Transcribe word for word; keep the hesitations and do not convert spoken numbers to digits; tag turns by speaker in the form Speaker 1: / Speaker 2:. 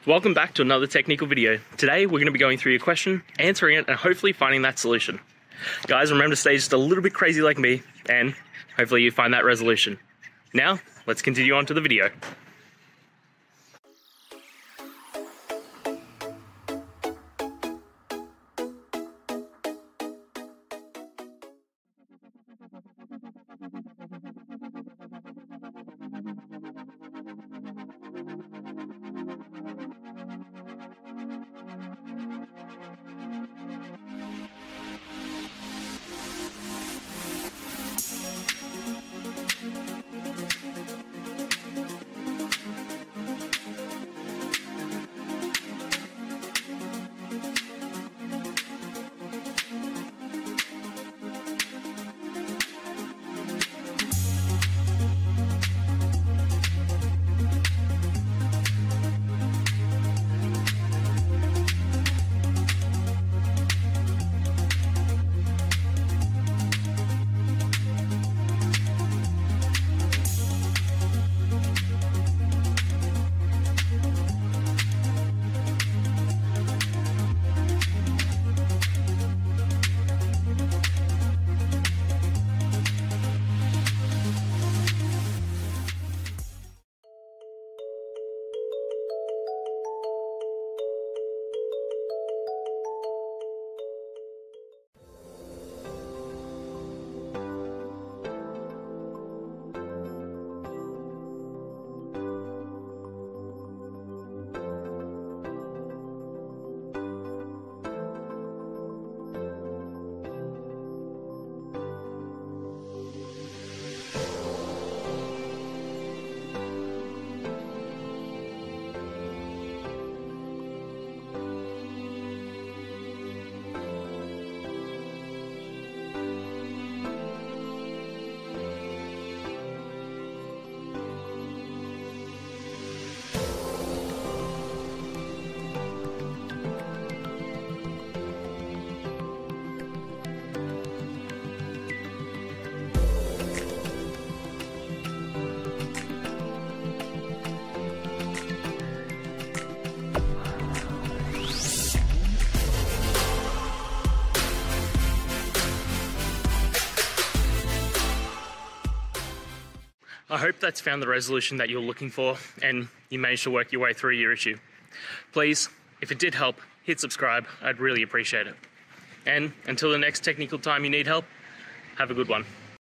Speaker 1: Welcome back to another technical video. Today we're going to be going through your question, answering it, and hopefully finding that solution. Guys, remember to stay just a little bit crazy like me, and hopefully you find that resolution. Now, let's continue on to the video. I hope that's found the resolution that you're looking for and you managed to work your way through your issue. Please, if it did help, hit subscribe. I'd really appreciate it. And until the next technical time you need help, have a good one.